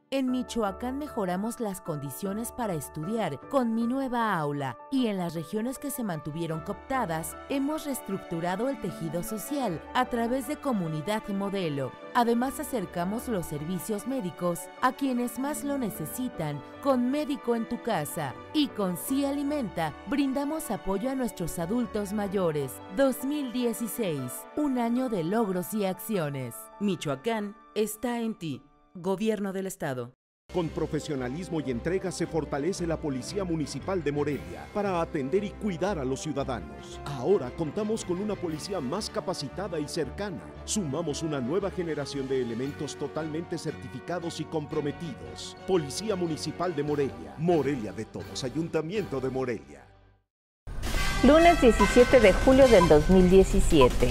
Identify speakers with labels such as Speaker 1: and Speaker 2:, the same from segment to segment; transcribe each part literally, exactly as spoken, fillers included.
Speaker 1: En Michoacán mejoramos las condiciones para estudiar con Mi Nueva Aula y en las regiones que se mantuvieron cooptadas hemos reestructurado el tejido social a través de Comunidad Modelo. Además acercamos los servicios médicos a quienes más lo necesitan con Médico en tu Casa y con Sí Alimenta brindamos apoyo a nuestros adultos mayores. dos mil dieciséis, un año de logros y acciones.
Speaker 2: Michoacán está en ti. Gobierno del Estado.
Speaker 3: Con profesionalismo y entrega se fortalece la Policía Municipal de Morelia para atender y cuidar a los ciudadanos. Ahora contamos con una policía más capacitada y cercana. Sumamos una nueva generación de elementos totalmente certificados y comprometidos. Policía Municipal de Morelia. Morelia de todos. Ayuntamiento de Morelia.
Speaker 4: Lunes diecisiete de julio del dos mil diecisiete.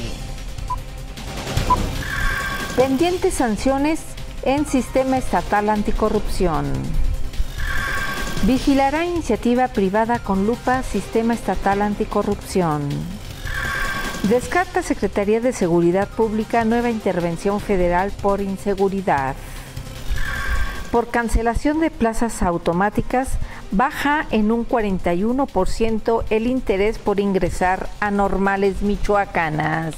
Speaker 4: Pendientes sanciones en Sistema Estatal Anticorrupción. Vigilará iniciativa privada con lupa Sistema Estatal Anticorrupción. Descarta Secretaría de Seguridad Pública nueva intervención federal por inseguridad. Por cancelación de plazas automáticas, baja en un cuarenta y uno por ciento el interés por ingresar a normales michoacanas.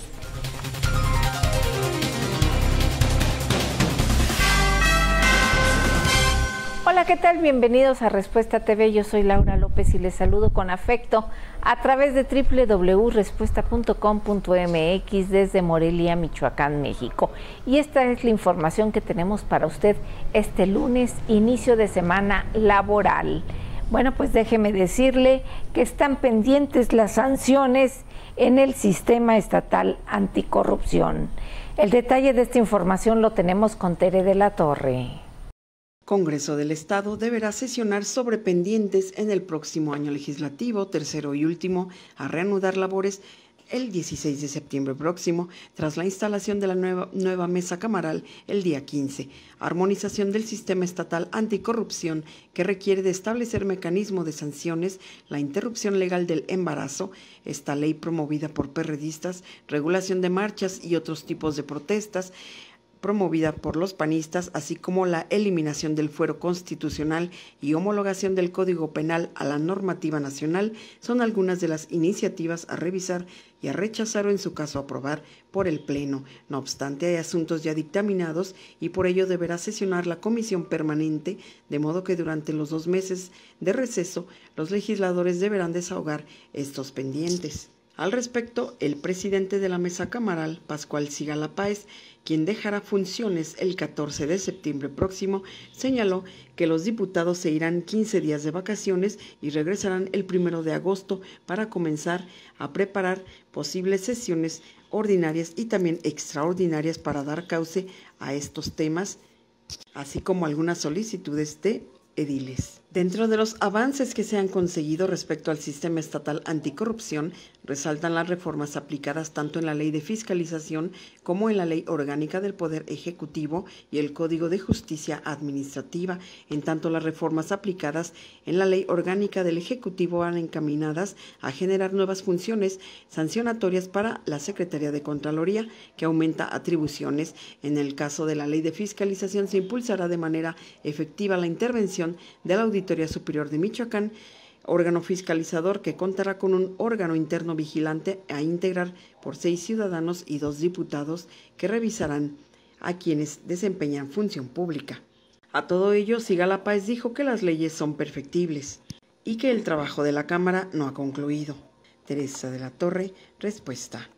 Speaker 4: Hola, ¿qué tal? Bienvenidos a Respuesta T V. Yo soy Laura López y les saludo con afecto a través de doble u doble u doble u punto respuesta punto com punto m x desde Morelia, Michoacán, México. Y esta es la información que tenemos para usted este lunes, inicio de semana laboral. Bueno, pues déjeme decirle que están pendientes las sanciones en el Sistema Estatal Anticorrupción. El detalle de esta información lo tenemos con Tere de la Torre.
Speaker 5: Congreso del Estado deberá sesionar sobre pendientes en el próximo año legislativo, tercero y último, a reanudar labores el dieciséis de septiembre próximo, tras la instalación de la nueva, nueva mesa camaral el día quince. Armonización del sistema estatal anticorrupción que requiere de establecer mecanismo de sanciones, la interrupción legal del embarazo, esta ley promovida por perredistas, regulación de marchas y otros tipos de protestas, promovida por los panistas, así como la eliminación del fuero constitucional y homologación del Código Penal a la normativa nacional, son algunas de las iniciativas a revisar y a rechazar o en su caso aprobar por el Pleno. No obstante, hay asuntos ya dictaminados y por ello deberá sesionar la comisión permanente, de modo que durante los dos meses de receso los legisladores deberán desahogar estos pendientes. Al respecto, el presidente de la mesa camaral, Pascual Sigala Páez, quien dejará funciones el catorce de septiembre próximo, señaló que los diputados se irán quince días de vacaciones y regresarán el primero de agosto para comenzar a preparar posibles sesiones ordinarias y también extraordinarias para dar cauce a estos temas, así como algunas solicitudes de ediles. Dentro de los avances que se han conseguido respecto al sistema estatal anticorrupción, resaltan las reformas aplicadas tanto en la Ley de Fiscalización como en la Ley Orgánica del Poder Ejecutivo y el Código de Justicia Administrativa. En tanto, las reformas aplicadas en la Ley Orgánica del Ejecutivo van encaminadas a generar nuevas funciones sancionatorias para la Secretaría de Contraloría, que aumenta atribuciones. En el caso de la Ley de Fiscalización, se impulsará de manera efectiva la intervención de la Auditoría Superior de Michoacán, órgano fiscalizador que contará con un órgano interno vigilante a integrar por seis ciudadanos y dos diputados que revisarán a quienes desempeñan función pública. A todo ello, Sigala Páez dijo que las leyes son perfectibles y que el trabajo de la Cámara no ha concluido. Teresa de la Torre, Respuesta.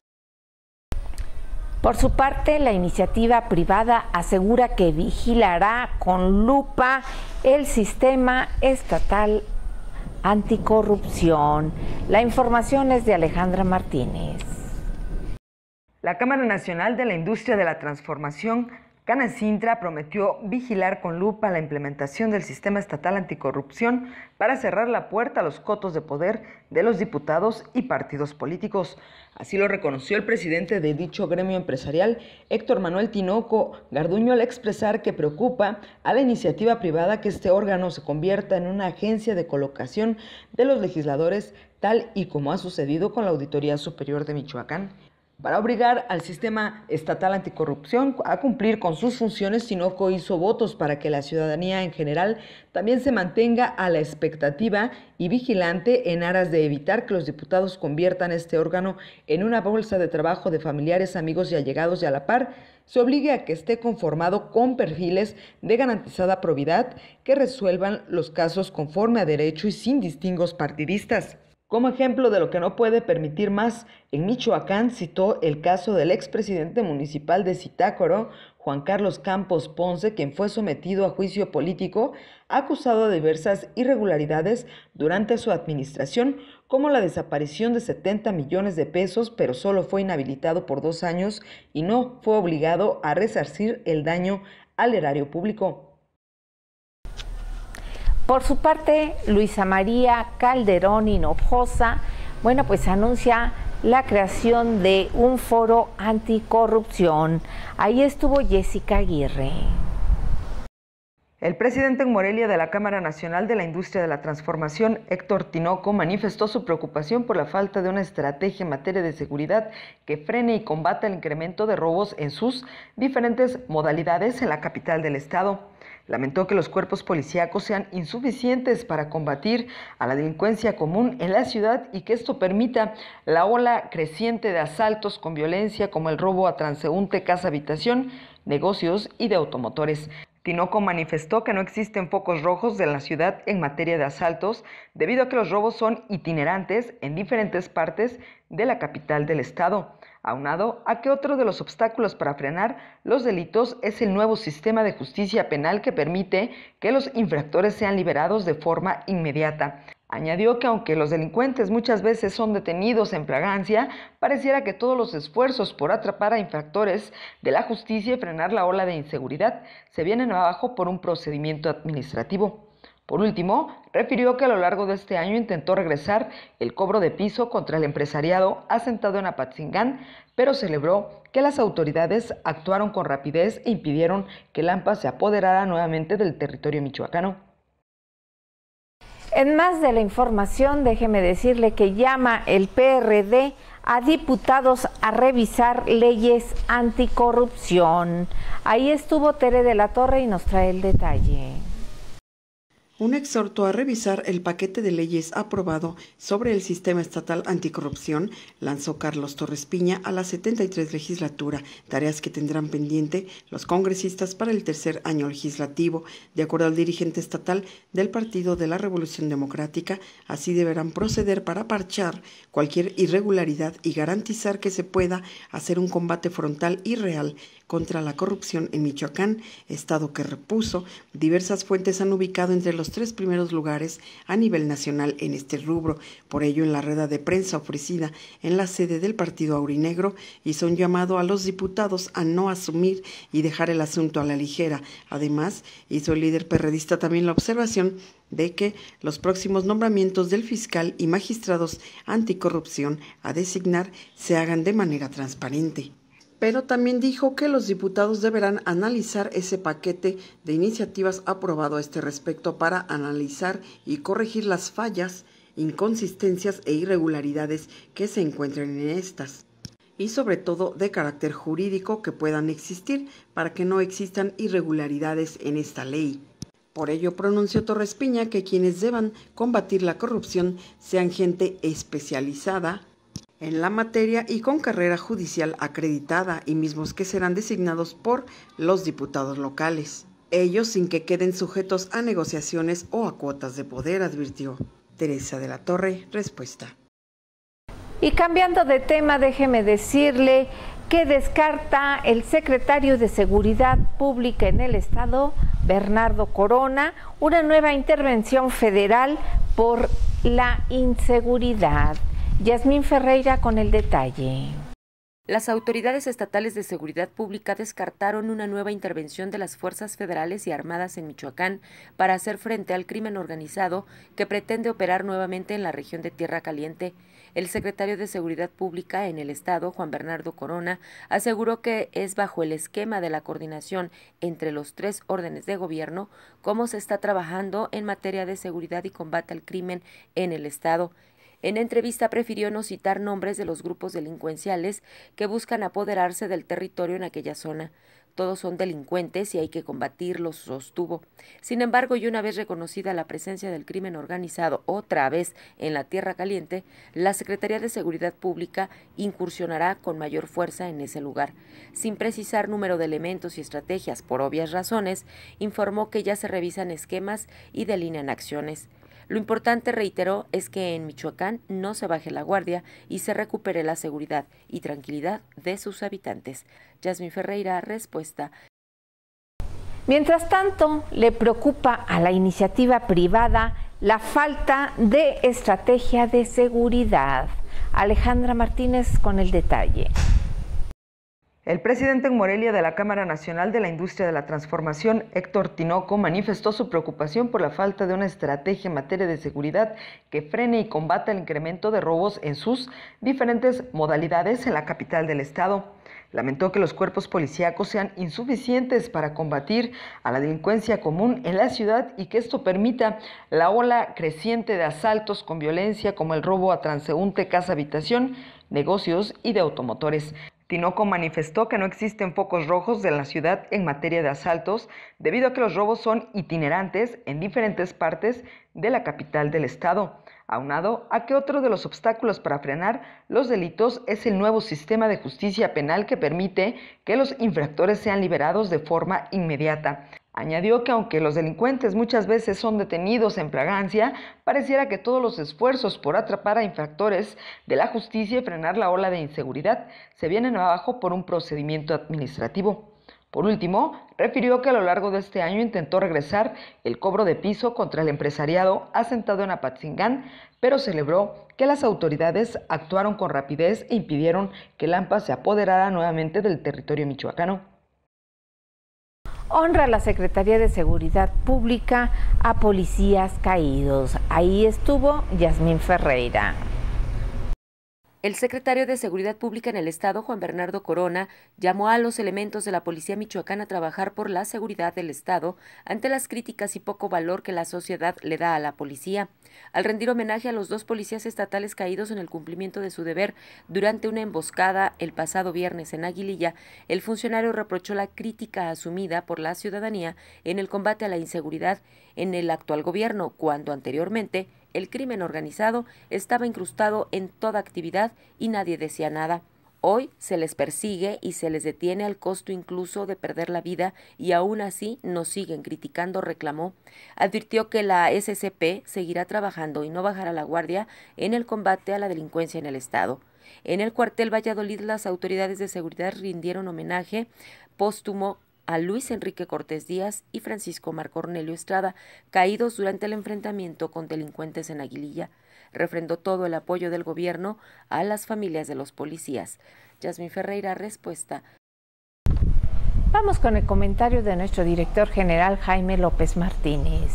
Speaker 4: Por su parte, la iniciativa privada asegura que vigilará con lupa el sistema estatal anticorrupción. La información es de Alejandra Martínez.
Speaker 6: La Cámara Nacional de la Industria de la Transformación, Canacintra, prometió vigilar con lupa la implementación del sistema estatal anticorrupción para cerrar la puerta a los cotos de poder de los diputados y partidos políticos. Así lo reconoció el presidente de dicho gremio empresarial, Héctor Manuel Tinoco Garduño, al expresar que preocupa a la iniciativa privada que este órgano se convierta en una agencia de colocación de los legisladores, tal y como ha sucedido con la Auditoría Superior de Michoacán. para obligar al sistema estatal anticorrupción a cumplir con sus funciones, sino que hizo votos para que la ciudadanía en general también se mantenga a la expectativa y vigilante en aras de evitar que los diputados conviertan este órgano en una bolsa de trabajo de familiares, amigos y allegados, y a la par se obligue a que esté conformado con perfiles de garantizada probidad que resuelvan los casos conforme a derecho y sin distingos partidistas. Como ejemplo de lo que no puede permitir más, en Michoacán citó el caso del expresidente municipal de Zitácuaro, Juan Carlos Campos Ponce, quien fue sometido a juicio político, acusado de diversas irregularidades durante su administración, como la desaparición de setenta millones de pesos, pero solo fue inhabilitado por dos años y no fue obligado a resarcir el daño al erario público.
Speaker 4: Por su parte, Luisa María Calderón Hinojosa, bueno, pues anuncia la creación de un foro anticorrupción. Ahí estuvo Jessica Aguirre.
Speaker 6: El presidente en Morelia de la Cámara Nacional de la Industria de la Transformación, Héctor Tinoco, manifestó su preocupación por la falta de una estrategia en materia de seguridad que frene y combata el incremento de robos en sus diferentes modalidades en la capital del estado. Lamentó que los cuerpos policíacos sean insuficientes para combatir a la delincuencia común en la ciudad y que esto permita la ola creciente de asaltos con violencia como el robo a transeúnte, casa-habitación, negocios y de automotores. Tinoco manifestó que no existen focos rojos de la ciudad en materia de asaltos debido a que los robos son itinerantes en diferentes partes de la capital del estado. Aunado a que otro de los obstáculos para frenar los delitos es el nuevo sistema de justicia penal que permite que los infractores sean liberados de forma inmediata. Añadió que aunque los delincuentes muchas veces son detenidos en flagrancia, pareciera que todos los esfuerzos por atrapar a infractores de la justicia y frenar la ola de inseguridad se vienen abajo por un procedimiento administrativo. Por último, refirió que a lo largo de este año intentó regresar el cobro de piso contra el empresariado asentado en Apatzingán, pero celebró que las autoridades actuaron con rapidez e impidieron que el AMPA se apoderara nuevamente del territorio michoacano.
Speaker 4: En más de la información, déjeme decirle que llama el P R D a diputados a revisar leyes anticorrupción. Ahí estuvo Tere de la Torre y nos trae el detalle.
Speaker 5: Un exhorto a revisar el paquete de leyes aprobado sobre el sistema estatal anticorrupción lanzó Carlos Torres Piña a la setenta y tres legislatura, tareas que tendrán pendiente los congresistas para el tercer año legislativo. De acuerdo al dirigente estatal del Partido de la Revolución Democrática, así deberán proceder para parchar cualquier irregularidad y garantizar que se pueda hacer un combate frontal y real contra la corrupción en Michoacán, estado que repuso. Diversas fuentes han ubicado entre los tres primeros lugares a nivel nacional en este rubro. Por ello, en la rueda de prensa ofrecida en la sede del Partido Aurinegro, hizo un llamado a los diputados a no asumir y dejar el asunto a la ligera. Además, hizo el líder perredista también la observación de que los próximos nombramientos del fiscal y magistrados anticorrupción a designar se hagan de manera transparente. Pero también dijo que los diputados deberán analizar ese paquete de iniciativas aprobado a este respecto para analizar y corregir las fallas, inconsistencias e irregularidades que se encuentren en estas, y sobre todo de carácter jurídico que puedan existir para que no existan irregularidades en esta ley. Por ello, pronunció Torres Piña que quienes deban combatir la corrupción sean gente especializada en la materia y con carrera judicial acreditada, y mismos que serán designados por los diputados locales, ellos sin que queden sujetos a negociaciones o a cuotas de poder, advirtió. Teresa de la Torre, respuesta.
Speaker 4: Y cambiando de tema, déjeme decirle que descarta el secretario de Seguridad Pública en el estado, Bernardo Corona, una nueva intervención federal por la inseguridad. Yasmín Ferreira con el detalle.
Speaker 7: Las autoridades estatales de seguridad pública descartaron una nueva intervención de las fuerzas federales y armadas en Michoacán para hacer frente al crimen organizado que pretende operar nuevamente en la región de Tierra Caliente. El secretario de Seguridad Pública en el estado, Juan Bernardo Corona, aseguró que es bajo el esquema de la coordinación entre los tres órdenes de gobierno cómo se está trabajando en materia de seguridad y combate al crimen en el estado. En entrevista prefirió no citar nombres de los grupos delincuenciales que buscan apoderarse del territorio en aquella zona. Todos son delincuentes y hay que combatirlos, sostuvo. Sin embargo, y una vez reconocida la presencia del crimen organizado otra vez en la Tierra Caliente, la Secretaría de Seguridad Pública incursionará con mayor fuerza en ese lugar. Sin precisar número de elementos y estrategias por obvias razones, informó que ya se revisan esquemas y delinean acciones. Lo importante, reiteró, es que en Michoacán no se baje la guardia y se recupere la seguridad y tranquilidad de sus habitantes. Yasmín Ferreira, Respuesta.
Speaker 4: Mientras tanto, le preocupa a la iniciativa privada la falta de estrategia de seguridad. Alejandra Martínez con el detalle.
Speaker 6: El presidente en Morelia de la Cámara Nacional de la Industria de la Transformación, Héctor Tinoco, manifestó su preocupación por la falta de una estrategia en materia de seguridad que frene y combata el incremento de robos en sus diferentes modalidades en la capital del estado. Lamentó que los cuerpos policíacos sean insuficientes para combatir a la delincuencia común en la ciudad y que esto permita la ola creciente de asaltos con violencia como el robo a transeúnte, casa-habitación, negocios y de automotores. Tinoco manifestó que no existen focos rojos de la ciudad en materia de asaltos debido a que los robos son itinerantes en diferentes partes de la capital del estado, aunado a que otro de los obstáculos para frenar los delitos es el nuevo sistema de justicia penal que permite que los infractores sean liberados de forma inmediata. Añadió que aunque los delincuentes muchas veces son detenidos en flagrancia, pareciera que todos los esfuerzos por atrapar a infractores de la justicia y frenar la ola de inseguridad se vienen abajo por un procedimiento administrativo. Por último, refirió que a lo largo de este año intentó regresar el cobro de piso contra el empresariado asentado en Apatzingán, pero celebró que las autoridades actuaron con rapidez e impidieron que el AMPA se apoderara nuevamente del territorio michoacano.
Speaker 4: Honra la Secretaría de Seguridad Pública a policías caídos. Ahí estuvo Yasmín Ferreira.
Speaker 7: El secretario de Seguridad Pública en el estado, Juan Bernardo Corona, llamó a los elementos de la Policía Michoacana a trabajar por la seguridad del estado ante las críticas y poco valor que la sociedad le da a la policía. Al rendir homenaje a los dos policías estatales caídos en el cumplimiento de su deber durante una emboscada el pasado viernes en Aguililla, el funcionario reprochó la crítica asumida por la ciudadanía en el combate a la inseguridad en el actual gobierno, cuando anteriormente el crimen organizado estaba incrustado en toda actividad y nadie decía nada. Hoy se les persigue y se les detiene al costo incluso de perder la vida y aún así nos siguen criticando, reclamó. Advirtió que la S C P seguirá trabajando y no bajará la guardia en el combate a la delincuencia en el estado. En el cuartel Valladolid, las autoridades de seguridad rindieron homenaje póstumo a Luis Enrique Cortés Díaz y Francisco Mar Cornelio Estrada, caídos durante el enfrentamiento con delincuentes en Aguililla. Refrendó todo el apoyo del gobierno a las familias de los policías. Yasmín Ferreira, Respuesta.
Speaker 4: Vamos con el comentario de nuestro director general Jaime López Martínez.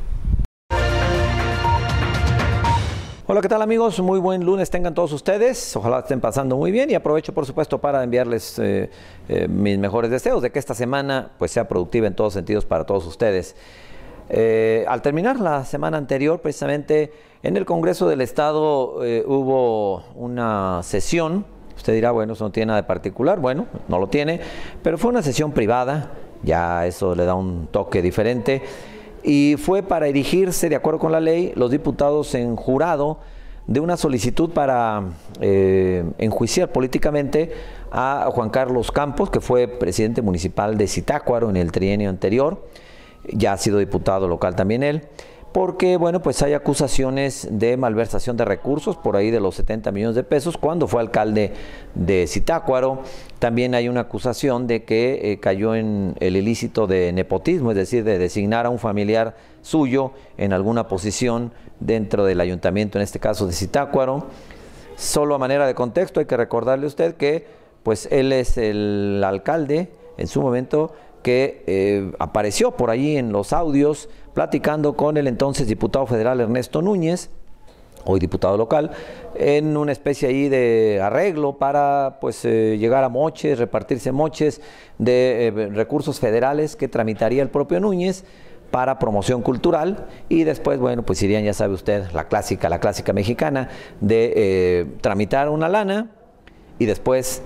Speaker 8: Hola, ¿qué tal amigos? Muy buen lunes tengan todos ustedes. Ojalá estén pasando muy bien y aprovecho por supuesto para enviarles eh, eh, mis mejores deseos de que esta semana pues sea productiva en todos sentidos para todos ustedes. Eh, al terminar la semana anterior, precisamente en el Congreso del Estado eh, hubo una sesión. Usted dirá, bueno, eso no tiene nada de particular. Bueno, no lo tiene, pero fue una sesión privada, ya eso le da un toque diferente. Y fue para erigirse, de acuerdo con la ley, los diputados en jurado de una solicitud para eh, enjuiciar políticamente a Juan Carlos Campos, que fue presidente municipal de Zitácuaro en el trienio anterior, ya ha sido diputado local también él, porque bueno, pues hay acusaciones de malversación de recursos por ahí de los setenta millones de pesos cuando fue alcalde de Zitácuaro. También hay una acusación de que eh, cayó en el ilícito de nepotismo, es decir, de designar a un familiar suyo en alguna posición dentro del ayuntamiento, en este caso de Zitácuaro. Solo a manera de contexto hay que recordarle a usted que pues él es el alcalde en su momento que eh, apareció por allí en los audios platicando con el entonces diputado federal Ernesto Núñez, hoy diputado local, en una especie ahí de arreglo para pues eh, llegar a moches, repartirse moches de eh, recursos federales que tramitaría el propio Núñez para promoción cultural y después, bueno, pues irían, ya sabe usted, la clásica, la clásica mexicana de eh, tramitar una lana y después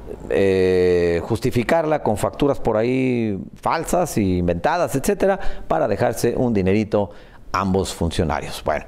Speaker 8: eh, justificarla con facturas por ahí falsas, inventadas, etcétera, para dejarse un dinerito ambos funcionarios. Bueno,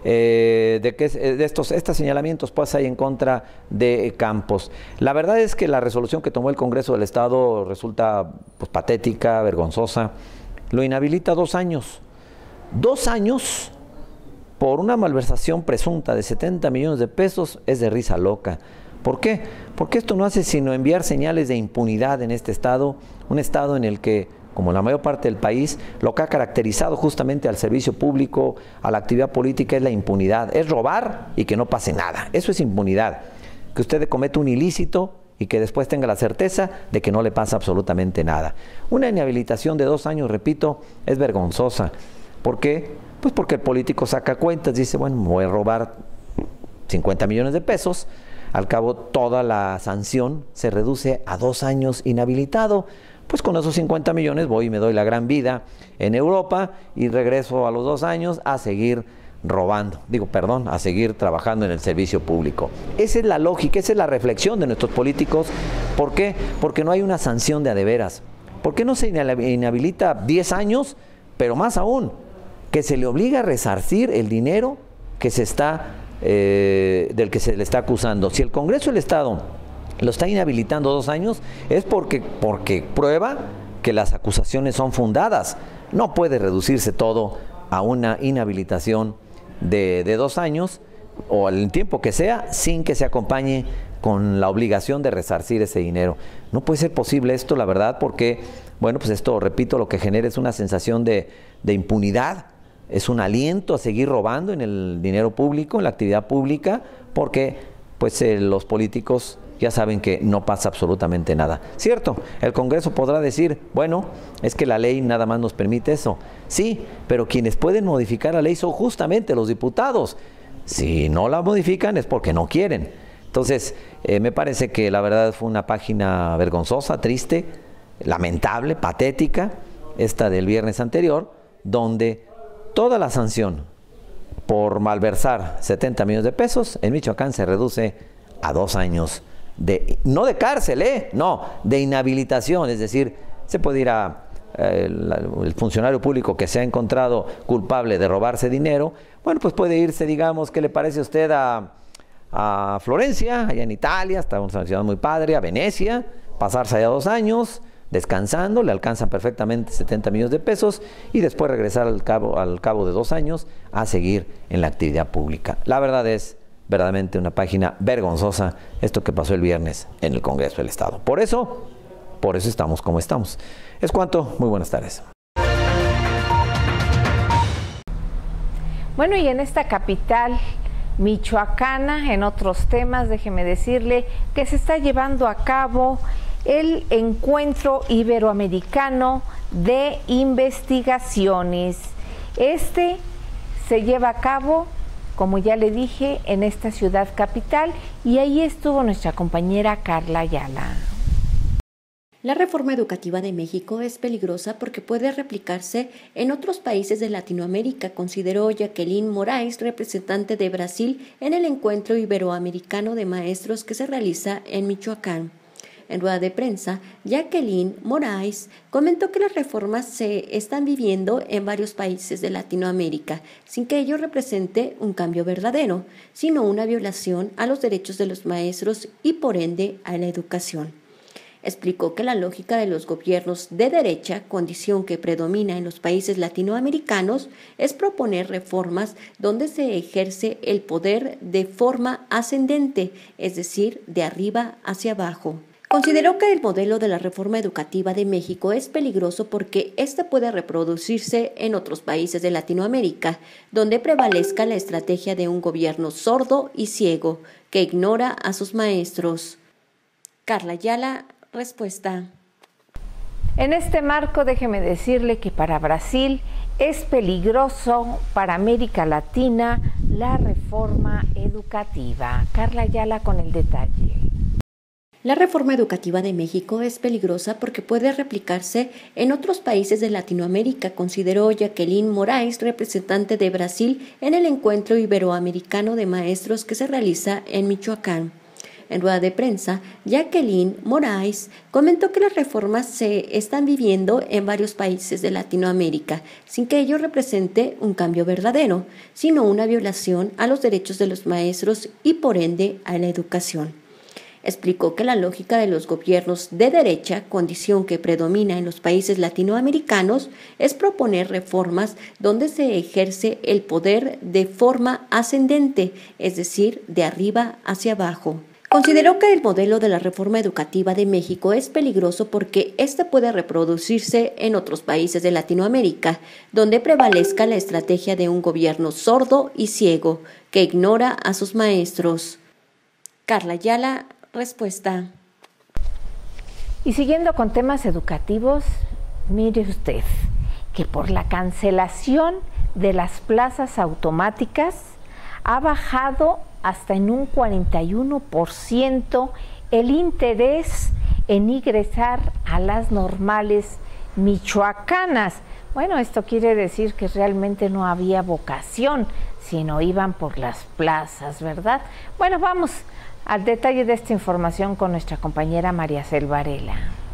Speaker 8: eh, de, que, de estos, estos señalamientos pues hay en contra de Campos. La verdad es que la resolución que tomó el Congreso del Estado resulta pues, patética, vergonzosa. Lo inhabilita dos años. Dos años por una malversación presunta de setenta millones de pesos es de risa loca. ¿Por qué? Porque esto no hace sino enviar señales de impunidad en este estado, un estado en el que, como la mayor parte del país, lo que ha caracterizado justamente al servicio público, a la actividad política, es la impunidad. Es robar y que no pase nada. Eso es impunidad. Que usted cometa un ilícito y que después tenga la certeza de que no le pasa absolutamente nada. Una inhabilitación de dos años, repito, es vergonzosa. ¿Por qué? Pues porque el político saca cuentas, dice, bueno, me voy a robar cincuenta millones de pesos, al cabo toda la sanción se reduce a dos años inhabilitado. Pues con esos cincuenta millones voy y me doy la gran vida en Europa y regreso a los dos años a seguir robando, digo, perdón, a seguir trabajando en el servicio público. Esa es la lógica, esa es la reflexión de nuestros políticos. ¿Por qué? Porque no hay una sanción de a de veras. ¿Por qué no se inhabilita diez años, pero más aún, que se le obliga a resarcir el dinero que se está, eh, del que se le está acusando? Si el Congreso del Estado lo está inhabilitando dos años, es porque, porque prueba que las acusaciones son fundadas. No puede reducirse todo a una inhabilitación de, de dos años o el tiempo que sea, sin que se acompañe con la obligación de resarcir ese dinero. No puede ser posible esto, la verdad, porque, bueno, pues esto, repito, lo que genera es una sensación de, de impunidad, es un aliento a seguir robando en el dinero público, en la actividad pública, porque pues eh, los políticos ya saben que no pasa absolutamente nada. Cierto, el Congreso podrá decir, bueno, es que la ley nada más nos permite eso. Sí, pero quienes pueden modificar la ley son justamente los diputados. Si no la modifican es porque no quieren. Entonces, eh, me parece que la verdad fue una página vergonzosa, triste, lamentable, patética, esta del viernes anterior, donde toda la sanción por malversar setenta millones de pesos en Michoacán se reduce a dos años de, no de cárcel, ¿eh? No, de inhabilitación, es decir, se puede ir a eh, el, el funcionario público que se ha encontrado culpable de robarse dinero, bueno, pues puede irse, digamos, ¿qué le parece a usted a, a Florencia, allá en Italia, está una ciudad muy padre, a Venecia, pasarse allá dos años, descansando, le alcanzan perfectamente setenta millones de pesos y después regresar al cabo, al cabo de dos años a seguir en la actividad pública. La verdad es verdaderamente una página vergonzosa esto que pasó el viernes en el Congreso del Estado. Por eso, por eso estamos como estamos. Es cuanto, muy buenas tardes.
Speaker 4: Bueno, y en esta capital michoacana, en otros temas, déjeme decirle que se está llevando a cabo el Encuentro Iberoamericano de Investigaciones. Este se lleva a cabo, como ya le dije, en esta ciudad capital, y ahí estuvo nuestra compañera Carla Ayala.
Speaker 9: La reforma educativa de México es peligrosa porque puede replicarse en otros países de Latinoamérica, consideró Jacqueline Moraes, representante de Brasil en el Encuentro Iberoamericano de Maestros que se realiza en Michoacán. En rueda de prensa, Jacqueline Moraes comentó que las reformas se están viviendo en varios países de Latinoamérica, sin que ello represente un cambio verdadero, sino una violación a los derechos de los maestros y por ende a la educación. Explicó que la lógica de los gobiernos de derecha, condición que predomina en los países latinoamericanos, es proponer reformas donde se ejerce el poder de forma ascendente, es decir, de arriba hacia abajo. Consideró que el modelo de la reforma educativa de México es peligroso porque éste puede reproducirse en otros países de Latinoamérica, donde prevalezca la estrategia de un gobierno sordo y ciego que ignora a sus maestros. Carla Ayala, respuesta.
Speaker 4: En este marco, déjeme decirle que para Brasil es peligroso para América Latina la reforma educativa. Carla Ayala con el detalle.
Speaker 9: La reforma educativa de México es peligrosa porque puede replicarse en otros países de Latinoamérica, consideró Jacqueline Moraes, representante de Brasil en el Encuentro Iberoamericano de Maestros que se realiza en Michoacán. En rueda de prensa, Jacqueline Moraes comentó que las reformas se están viviendo en varios países de Latinoamérica, sin que ello represente un cambio verdadero, sino una violación a los derechos de los maestros y por ende a la educación. Explicó que la lógica de los gobiernos de derecha, condición que predomina en los países latinoamericanos, es proponer reformas donde se ejerce el poder de forma ascendente, es decir, de arriba hacia abajo. Consideró que el modelo de la reforma educativa de México es peligroso porque éste puede reproducirse en otros países de Latinoamérica, donde prevalezca la estrategia de un gobierno sordo y ciego que ignora a sus maestros. Carla Ayala, respuesta.
Speaker 4: Y siguiendo con temas educativos, mire usted que por la cancelación de las plazas automáticas ha bajado hasta en un cuarenta y uno por ciento el interés en ingresar a las normales michoacanas. Bueno, esto quiere decir que realmente no había vocación, sino iban por las plazas, ¿verdad? Bueno, vamos al detalle de esta información con nuestra compañera María Cel Varela.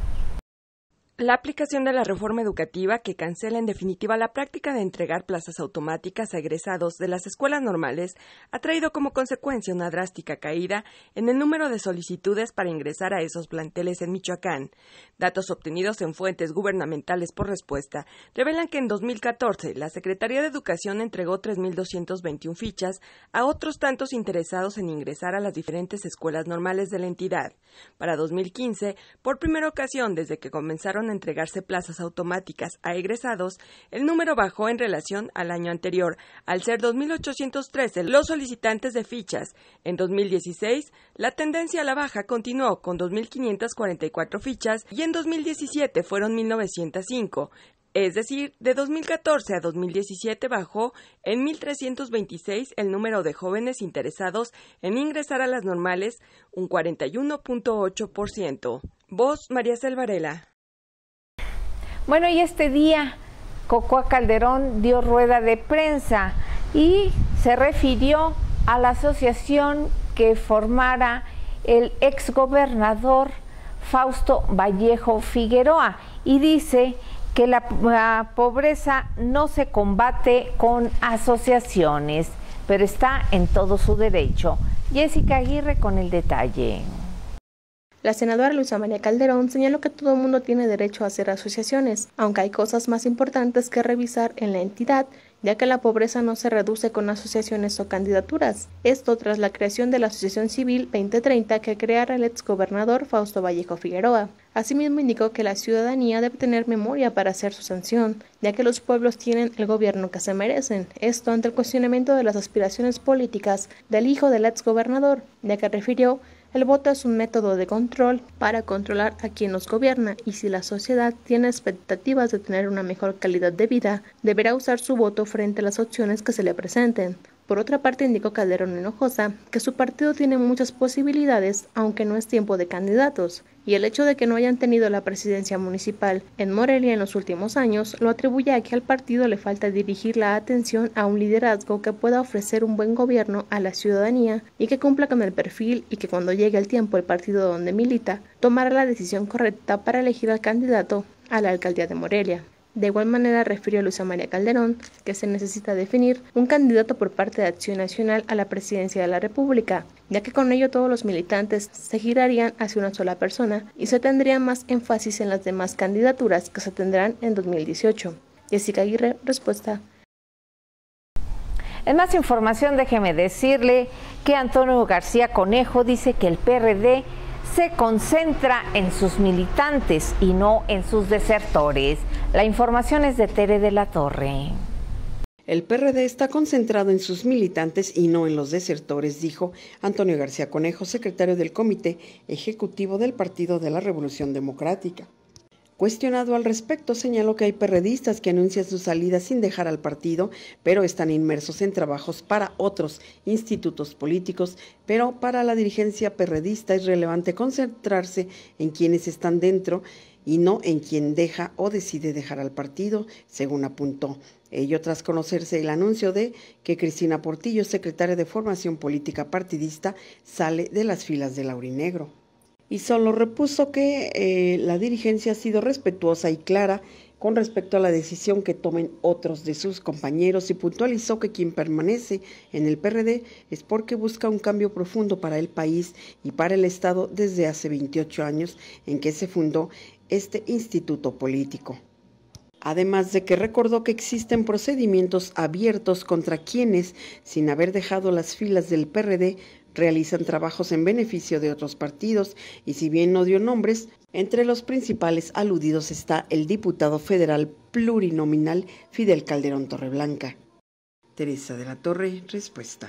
Speaker 10: La aplicación de la reforma educativa que cancela en definitiva la práctica de entregar plazas automáticas a egresados de las escuelas normales ha traído como consecuencia una drástica caída en el número de solicitudes para ingresar a esos planteles en Michoacán. Datos obtenidos en fuentes gubernamentales por respuesta revelan que en dos mil catorce la Secretaría de Educación entregó tres mil doscientas veintiuna fichas a otros tantos interesados en ingresar a las diferentes escuelas normales de la entidad. Para dos mil quince, por primera ocasión desde que comenzaron a entregarse plazas automáticas a egresados, el número bajó en relación al año anterior, al ser dos mil ochocientos trece los solicitantes de fichas. En dos mil dieciséis, la tendencia a la baja continuó con dos mil quinientas cuarenta y cuatro fichas y en dos mil diecisiete fueron mil novecientos cinco. Es decir, de dos mil catorce a dos mil diecisiete bajó en mil trescientos veintiséis el número de jóvenes interesados en ingresar a las normales, un cuarenta y uno punto ocho por ciento. Voz María Cel Varela.
Speaker 4: Bueno, y este día Cocoa Calderón dio rueda de prensa y se refirió a la asociación que formara el exgobernador Fausto Vallejo Figueroa y dice que la, la pobreza no se combate con asociaciones, pero está en todo su derecho. Jessica Aguirre con el detalle.
Speaker 11: La senadora Luisa María Calderón señaló que todo el mundo tiene derecho a hacer asociaciones, aunque hay cosas más importantes que revisar en la entidad, ya que la pobreza no se reduce con asociaciones o candidaturas. Esto tras la creación de la Asociación Civil veinte treinta que creara el exgobernador Fausto Vallejo Figueroa. Asimismo indicó que la ciudadanía debe tener memoria para hacer su sanción, ya que los pueblos tienen el gobierno que se merecen. Esto ante el cuestionamiento de las aspiraciones políticas del hijo del exgobernador, ya que refirió: el voto es un método de control para controlar a quien nos gobierna y si la sociedad tiene expectativas de tener una mejor calidad de vida, deberá usar su voto frente a las opciones que se le presenten. Por otra parte, indicó Calderón Hinojosa que su partido tiene muchas posibilidades, aunque no es tiempo de candidatos, y el hecho de que no hayan tenido la presidencia municipal en Morelia en los últimos años lo atribuye a que al partido le falta dirigir la atención a un liderazgo que pueda ofrecer un buen gobierno a la ciudadanía y que cumpla con el perfil y que cuando llegue el tiempo el partido donde milita tomará la decisión correcta para elegir al candidato a la alcaldía de Morelia. De igual manera refirió Luisa María Calderón que se necesita definir un candidato por parte de Acción Nacional a la presidencia de la República, ya que con ello todos los militantes se girarían hacia una sola persona y se tendría más énfasis en las demás candidaturas que se tendrán en dos mil dieciocho. Jessica Aguirre, respuesta.
Speaker 4: En más información, déjeme decirle que Antonio García Conejo dice que el P R D se concentra en sus militantes y no en sus desertores. La información es de Tere de la Torre.
Speaker 5: El P R D está concentrado en sus militantes y no en los desertores, dijo Antonio García Conejo, secretario del Comité Ejecutivo del Partido de la Revolución Democrática. Cuestionado al respecto, señaló que hay perredistas que anuncian su salida sin dejar al partido, pero están inmersos en trabajos para otros institutos políticos, pero para la dirigencia perredista es relevante concentrarse en quienes están dentro y no en quien deja o decide dejar al partido, según apuntó. Ello tras conocerse el anuncio de que Cristina Portillo, secretaria de Formación Política Partidista, sale de las filas del Aurinegro. Y solo repuso que eh, la dirigencia ha sido respetuosa y clara con respecto a la decisión que tomen otros de sus compañeros y puntualizó que quien permanece en el P R D es porque busca un cambio profundo para el país y para el Estado desde hace veintiocho años en que se fundó este instituto político. Además de que recordó que existen procedimientos abiertos contra quienes, sin haber dejado las filas del P R D, realizan trabajos en beneficio de otros partidos y si bien no dio nombres, entre los principales aludidos está el diputado federal plurinominal Fidel Calderón Torreblanca. Teresa de la Torre, respuesta.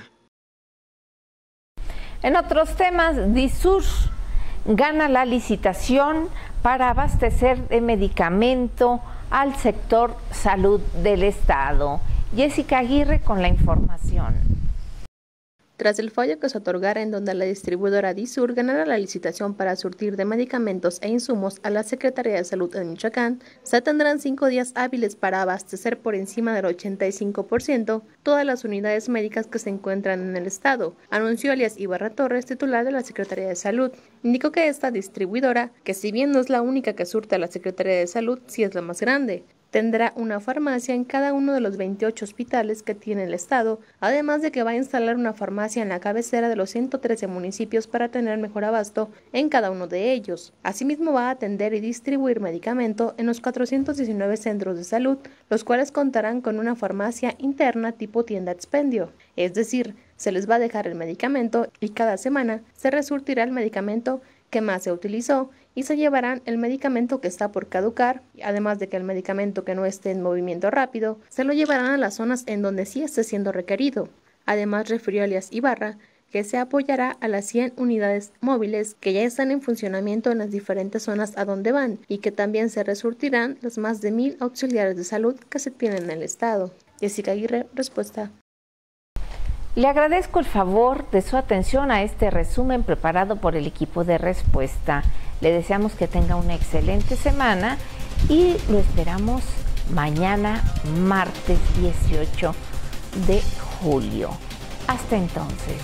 Speaker 4: En otros temas, DISUR gana la licitación para abastecer de medicamento al sector salud del Estado. Jessica Aguirre con la información.
Speaker 11: Tras el fallo que se otorgara en donde la distribuidora DISUR ganara la licitación para surtir de medicamentos e insumos a la Secretaría de Salud en Michoacán, se tendrán cinco días hábiles para abastecer por encima del ochenta y cinco por ciento todas las unidades médicas que se encuentran en el estado, anunció Elías Ibarra Torres, titular de la Secretaría de Salud. Indicó que esta distribuidora, que si bien no es la única que surte a la Secretaría de Salud, sí es la más grande, tendrá una farmacia en cada uno de los veintiocho hospitales que tiene el estado, además de que va a instalar una farmacia en la cabecera de los ciento trece municipios para tener mejor abasto en cada uno de ellos. Asimismo va a atender y distribuir medicamento en los cuatrocientos diecinueve centros de salud, los cuales contarán con una farmacia interna tipo tienda expendio, es decir, se les va a dejar el medicamento y cada semana se resurtirá el medicamento que más se utilizó y se llevarán el medicamento que está por caducar, además de que el medicamento que no esté en movimiento rápido, se lo llevarán a las zonas en donde sí esté siendo requerido. Además, refirió Elías Ibarra que se apoyará a las cien unidades móviles que ya están en funcionamiento en las diferentes zonas a donde van y que también se resurtirán los más de mil auxiliares de salud que se tienen en el estado. Jessica Aguirre, respuesta.
Speaker 4: Le agradezco el favor de su atención a este resumen preparado por el equipo de Respuesta. Le deseamos que tenga una excelente semana y lo esperamos mañana, martes dieciocho de julio. Hasta entonces.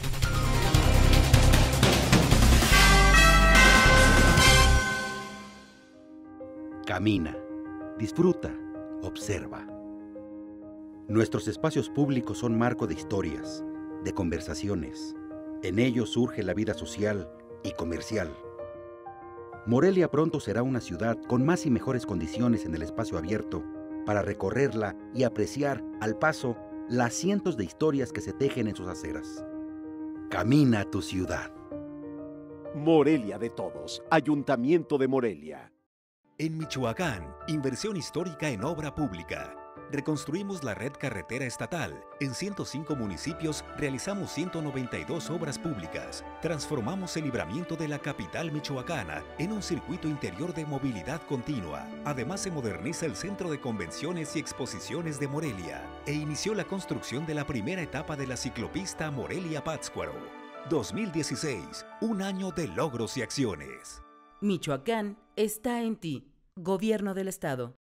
Speaker 12: Camina, disfruta, observa. Nuestros espacios públicos son marco de historias, de conversaciones. En ellos surge la vida social y comercial. Morelia pronto será una ciudad con más y mejores condiciones en el espacio abierto para recorrerla y apreciar al paso las cientos de historias que se tejen en sus aceras. Camina tu ciudad.
Speaker 3: Morelia de todos, Ayuntamiento de Morelia.
Speaker 13: En Michoacán, inversión histórica en obra pública. Reconstruimos la red carretera estatal. En ciento cinco municipios realizamos ciento noventa y dos obras públicas. Transformamos el libramiento de la capital michoacana en un circuito interior de movilidad continua. Además, se moderniza el Centro de Convenciones y Exposiciones de Morelia e inició la construcción de la primera etapa de la ciclopista Morelia-Pátzcuaro. dos mil dieciséis, un año de logros y acciones.
Speaker 2: Michoacán está en ti, Gobierno del Estado.